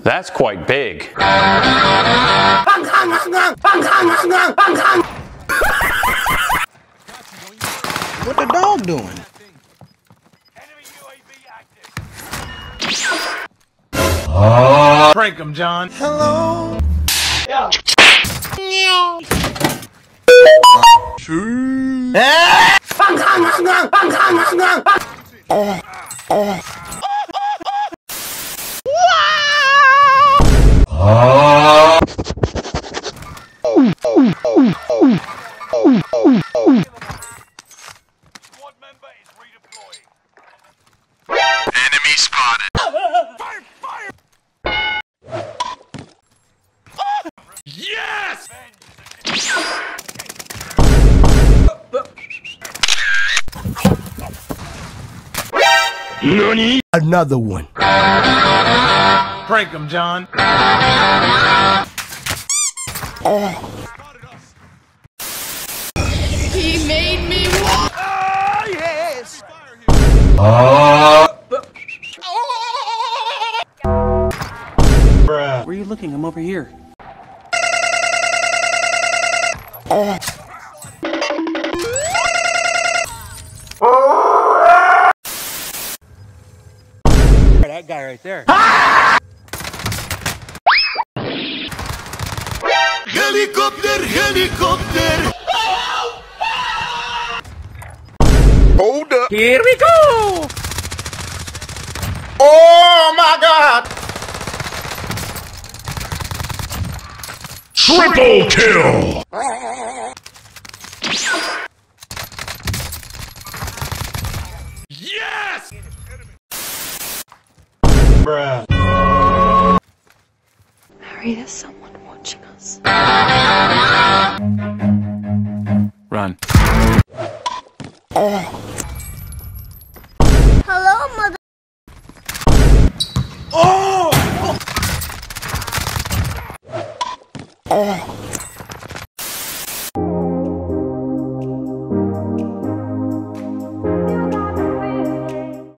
That's quite big. What the dog doing? Enemy UAV active. Prank him, John. Hello. Yeah. Squad member is redeploying. Enemy spotted. Fire! Yes! Nani? Another one. Prank him, John. He made me walk. Oh, yes! Where are you looking? I'm over here. That guy right there. Helicopter, helicopter! Hold up! Here we go! Oh my God! Triple kill! Yes! Harry, there's someone watching us. Run. Hello, mother. Oh!